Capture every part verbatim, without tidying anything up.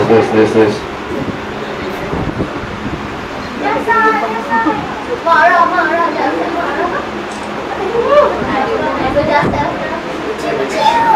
terus, terus, terus. Marah, marah, jangan marah. Aduh, itu dasar. Kecil, kecil.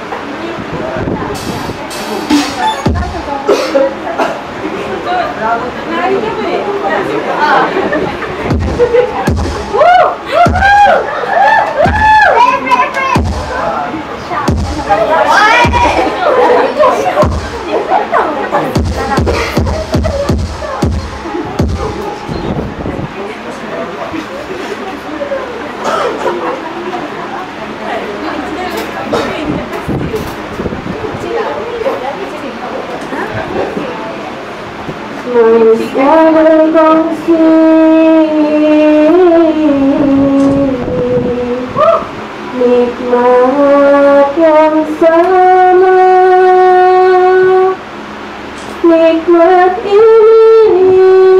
Manusia berkongsi nikmat yang sama. Nikmat ini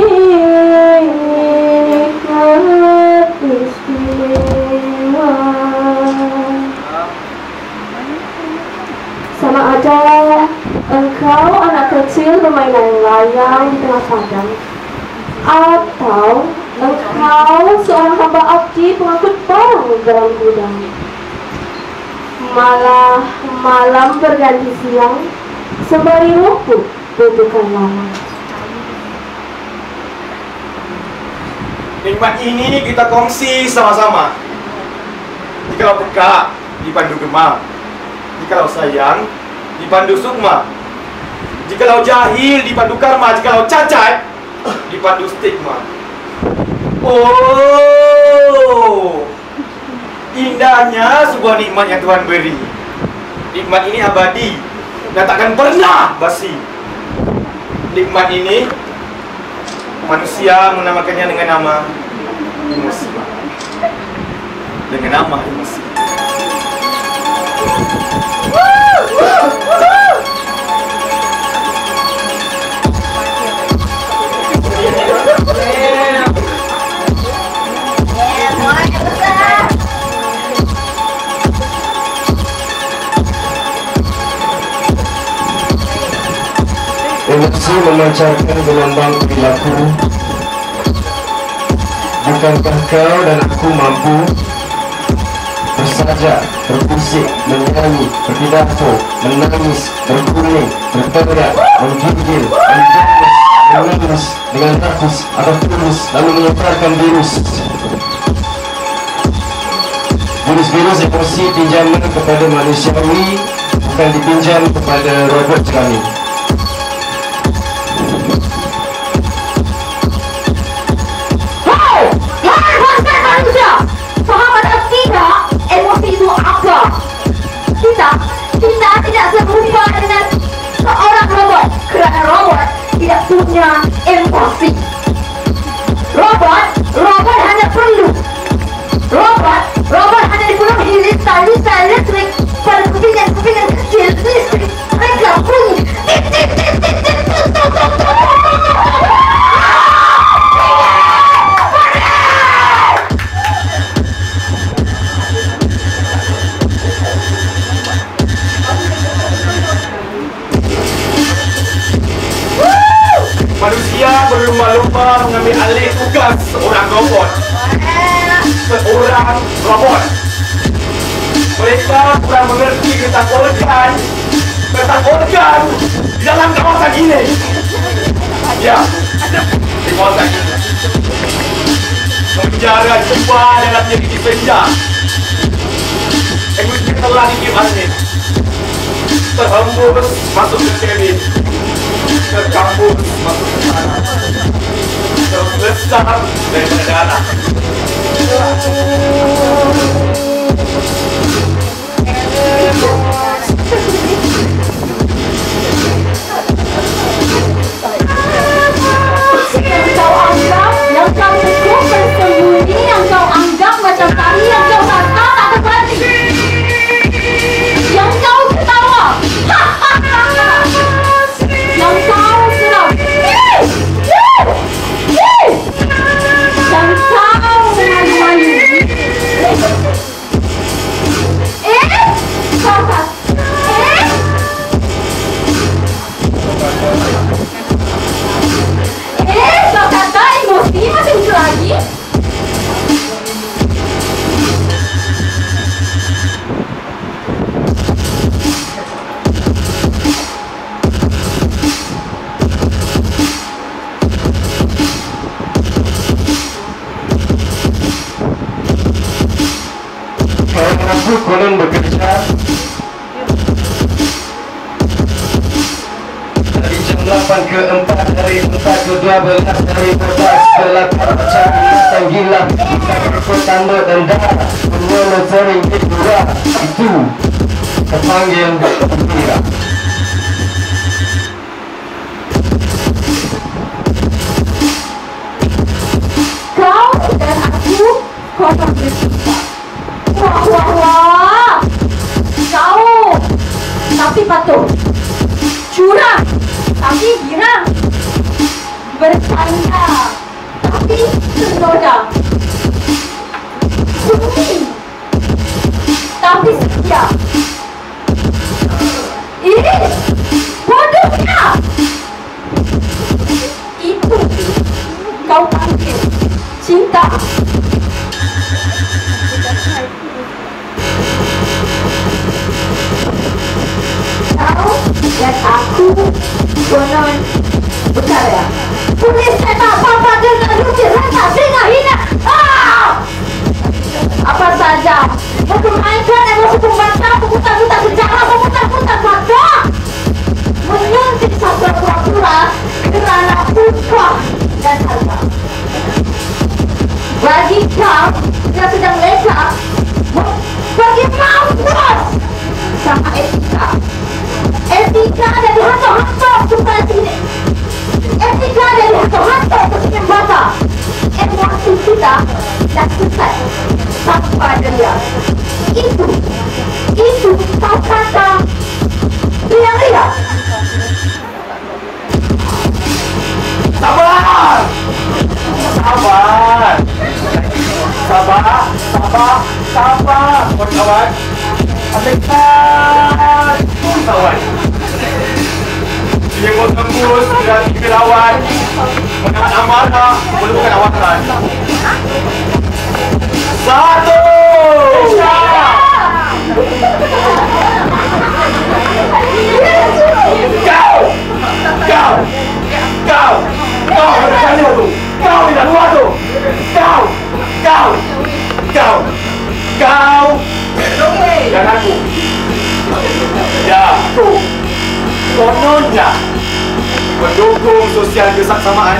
nikmat istimewa. Sama ada engkau anak kecil bermain layang-layang di tengah padang, atau engkau seorang hamba abdi pengangkut barang dalam gudang. Malah malam berganti siang, sembari luput dudukan lama. Nikmat ini kita kongsi sama-sama. Jikalau peka, dipandu gemar. Jikalau sayang, dipandu sukma. Jikalau jahil, dipandu karma. Jikalau cacat, dipandu stigma. Oh, indahnya sebuah nikmat yang Tuhan beri. Nikmat ini abadi dan takkan pernah basi. Nikmat ini manusia menamakannya dengan nama emosi. Dengan nama emosi. Emosi memancarkan gelombang perilaku. Bukankah kau dan aku mampu bersaja, bermusik, menyanyi, berpidato, menangis, berkuling, berteriak, menggigil, menjenis, menangis dengan rakus atau tulus, lalu menyebarkan virus. Virus-virus emosi pinjaman kepada manusiawi, bukan dipinjam kepada robot kami. Emosi itu apa? Kita, kita tidak serupa dengan seorang robot, kerana robot tidak punya emosi. Robot, robot hanya perlu Robot, robot hanya dipenuhi lista-lista listrik pada kupingan-kupingan kecil listrik. Mereka bunyi tik tik tik tik tik tuk tuk tuk tuk. Manusia berlumba-lumba mengambil alih tugas seorang robot. Seorang robot. Mereka kurang mengerti tentang organ, tentang organ di dalam kawasan ini. Ya, di kawasan ini. Menjara jumpa dalam jadi penja. Emosi telah dikirim angin. Terhembus masuk ke cabin. Terkampus masuk ke tanah. Terbesar daripada darah. Yang kau anggap, yang kau teguh bersembunyi, yang kau anggap macam tari, yang kau sangka tak terbalik, yang kau ketawa, yang kau seram, yang kau malu-malu. konon bekerja dari jam delapan ke empat, dari empat ke dua belas, dari belas ke latar macam binatang gila. Kita berkotanda dan darah, menyono sering dikura. Itu terpanggil gembira. Kau dan aku konon bercinta. Wah wah wah. Kau tapi patuh, curang tapi girang, bercanda tapi ternoda, sunyi tapi setia. Ini bodohnya. Itu kau panggil cinta. Kau dan aku konon berkarya. Tulis kata apa-apa dengan lucu rasa dengan hina. Ah! Apa saja mempermainkan emosi pembaca, memutar-mutar sejarah, memutar-mutar mata, menyuntik sastra pura-pura kerana upah dan harga. Bagi kau yang sedang leka, bagi mampus sama etika. Etika dari hantu-hantu supaya sini. Etika dari hantu-hantu untuk mata. Emosi kita dan sesat tanpa dia. Itu, itu kau kata yang lihat. Sabar! Sabar! Sabar! Sabar! Sabar! Kawan-kawan! Ambilkan! Kawan! Yang mau tembus dan kita lawan menahan amarah, menemukan awasan. Satu! Kau! Kau! Kau! Kau berkali tu! Kau tidak luar tu! Kau! Kau! Kau! Kau! Dan aku! Ya, tu! Kononnya mendukung sosial kesaksamaan.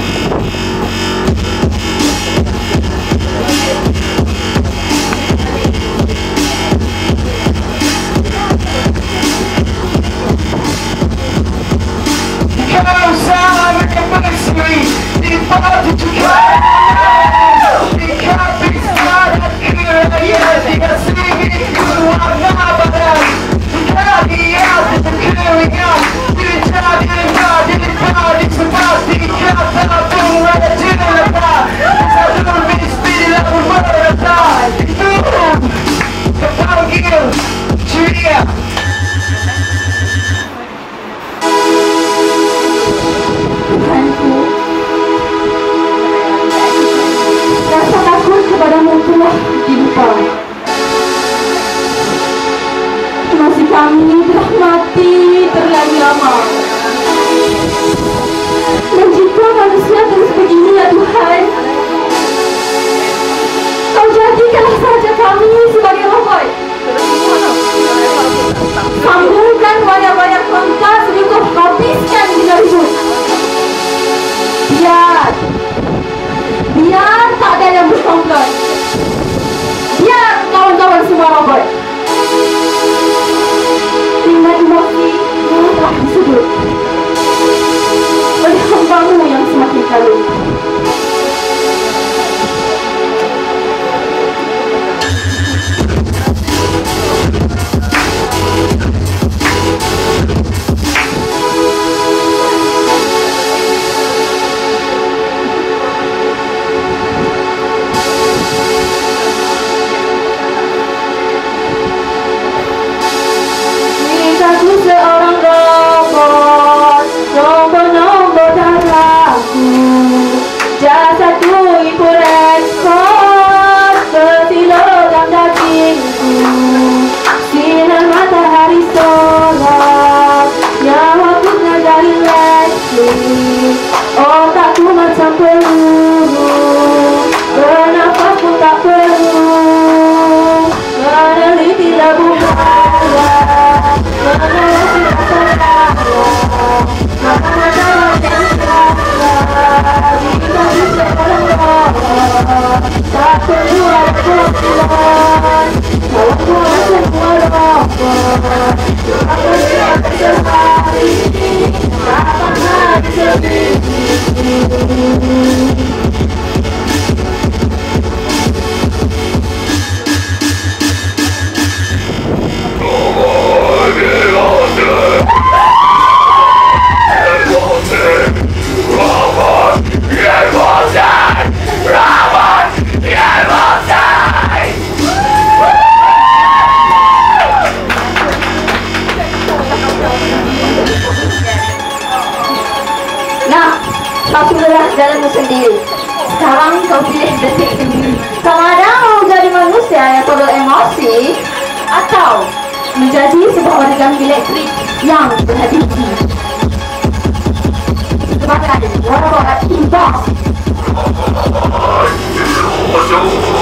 Kau sama kembali di bawah juga. Jika bisa kerja tidak sedikit warna badan. Jika dia berkeringat, tidak tidak tidak seperti kata bunga jelata. Satu bismillah bermerata. Itu kepanggil ceria. Tuhanku, Tak perlu ada kebetulan. Kalau buat semua dapat, akan siap sehari, kapan hari sedih. Nah, kau sudahlah jalanmu sendiri. Sekarang kau pilih detik sendiri. Sama ada mau jadi manusia yang penuh emosi, atau menjadi sebuah origami elektrik yang berhati-hati. Sebagai robot impos.